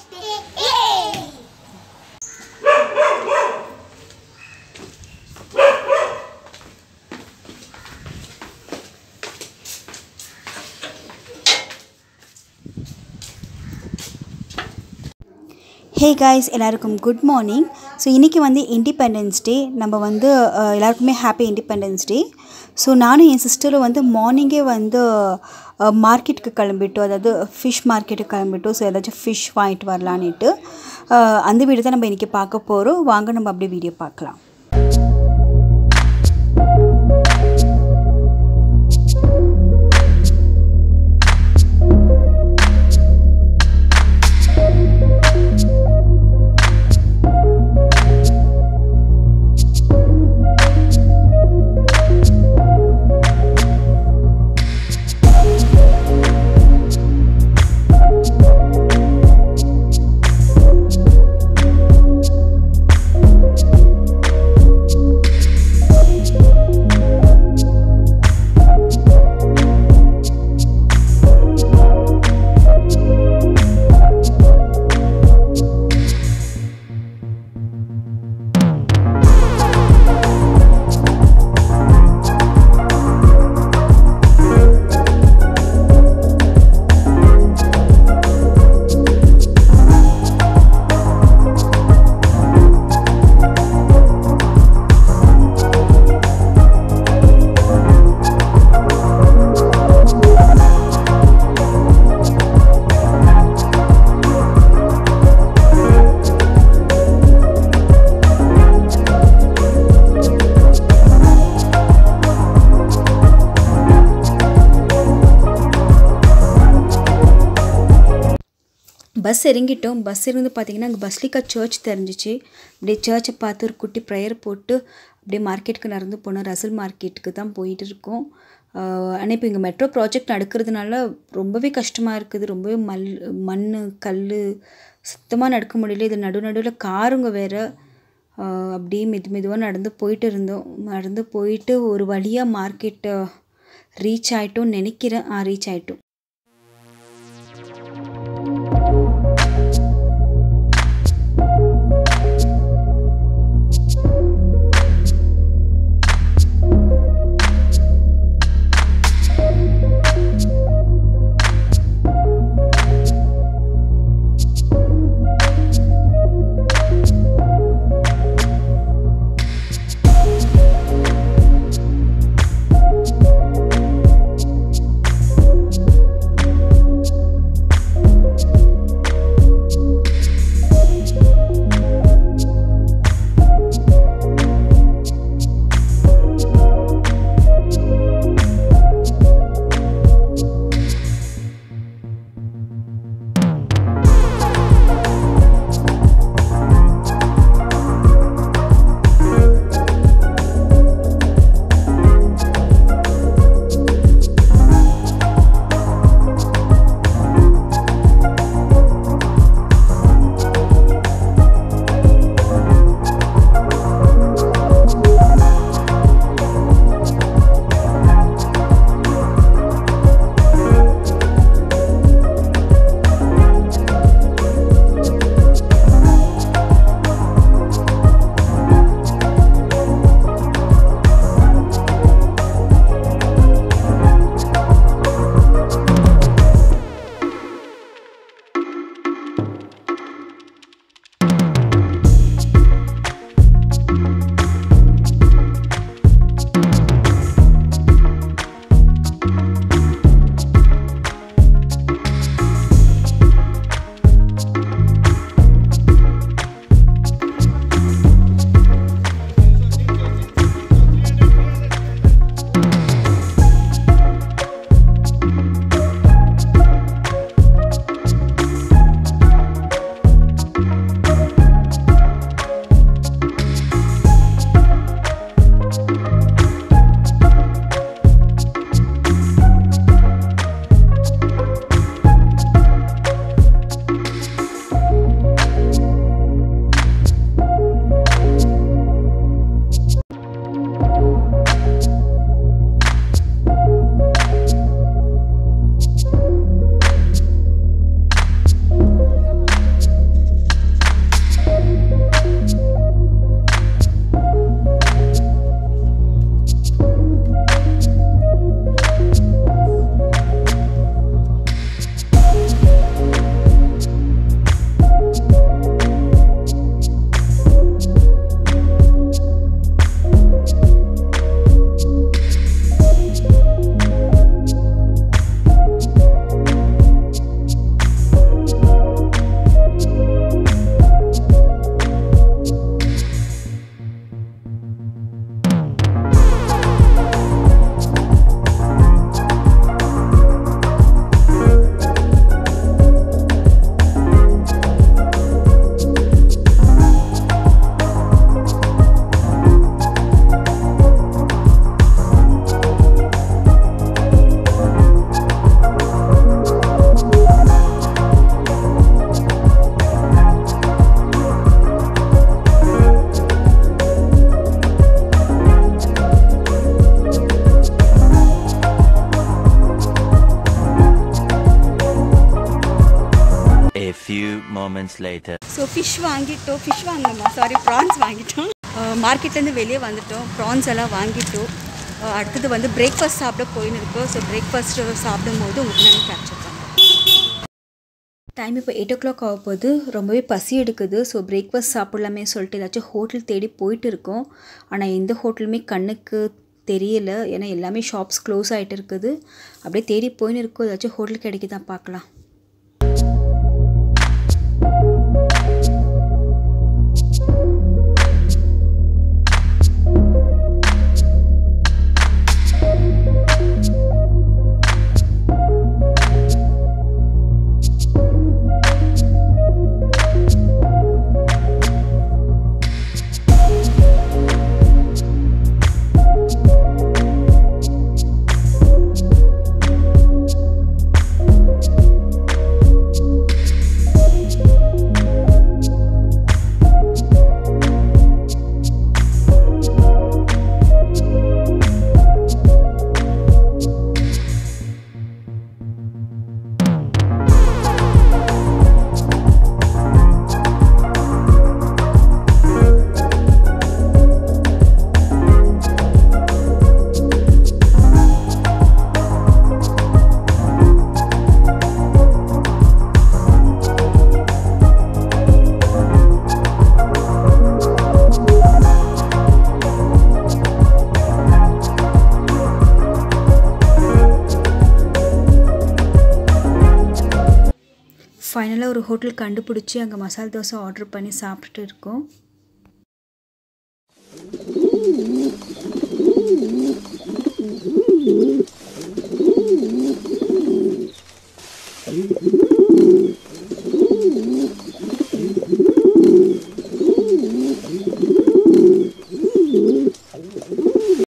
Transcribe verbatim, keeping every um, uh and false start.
Hey guys, எல்லாருக்கும் good morning. So இன்றைக்கி வந்து இண்டிபெண்டன்ஸ் டே. நம்ம வந்து எல்லாருக்குமே ஹாப்பி இண்டிபெண்டன்ஸ் டே. ஸோ நானும் என் சிஸ்டரும் வந்து மார்னிங்கே வந்து மார்க்கெட்டுக்கு கிளம்பிட்டோம், அதாவது ஃபிஷ் மார்க்கெட்டுக்கு கிளம்பிட்டோம். ஸோ ஏதாச்சும் ஃபிஷ் வாங்கிட்டு வரலான்ட்டு அந்த வீடியோ தான் நம்ம இன்றைக்கி பார்க்க போகிறோம். வாங்க நம்ம அப்படியே வீடியோ பார்க்கலாம். பஸ் இறங்கிட்டோம். பஸ் இருந்து பார்த்திங்கன்னா அங்கே பஸ்லிக்கா சர்ச் தெரிஞ்சிச்சு. அப்படியே சர்ச்சை பார்த்து ஒரு குட்டி ப்ரேயர் போட்டு அப்படியே மார்க்கெட்டுக்கு நடந்து போனோம். ரசல் மார்க்கெட்டுக்கு தான் போயிட்டு இருக்கோம். ஆனால் இப்போ இங்கே மெட்ரோ ப்ராஜெக்ட் நடக்கிறதுனால ரொம்பவே கஷ்டமாக இருக்குது. ரொம்பவே மல் மண் கல் சுத்தமாக நடக்க முடியல. இது நடு நடுவில் காருங்க வேறு. அப்படியே மெது மெதுவாக நடந்து போயிட்டு இருந்தோம். நடந்து போயிட்டு ஒரு வழியாக மார்க்கெட்டை ரீச் ஆகிட்டோன்னு நினைக்கிறேன். ஆ ரீச் ஆகிட்டோம். A few moments later. So fish வாங்கிட்டோம் ஃபிஷ் வாங்கினோமா சாரி ப்ரான்ஸ் வாங்கிட்டோம் மார்க்கெட்லேருந்து வெளியே வந்துட்டோம் ப்ரான்ஸ் எல்லாம் வாங்கிட்டோம் அடுத்தது வந்து பிரேக்ஃபாஸ்ட் சாப்பிட போயின்னு இருக்கோம் ஸோ பிரேக்ஃபாஸ்ட் சாப்பிடும் போது உங்களுக்கு நான் கேப்சர் பண்ணுறேன் டைம் இப்போ எயிட் ஓ கிளாக் ஆக போகுது ரொம்பவே பசி எடுக்குது ஸோ பிரேக்ஃபாஸ்ட் சாப்பிட்லாமே சொல்லிட்டு ஏதாச்சும் ஹோட்டல் தேடி போயிட்டு இருக்கோம் ஆனால் எந்த ஹோட்டலுமே கண்ணுக்கு தெரியல ஏன்னா எல்லாமே ஷாப்ஸ் க்ளோஸ் ஆகிட்டு இருக்குது அப்படியே தேடி போயின்னு இருக்கோம் ஏதாச்சும் ஹோட்டல் கிடைக்குதான் பார்க்கலாம் ஃபைனலாக ஒரு ஹோட்டல் கண்டுபிடிச்சி அங்கே மசால் தோசை ஆர்டர் பண்ணி சாப்பிட்டுட்டு இருக்கோம் Thank you.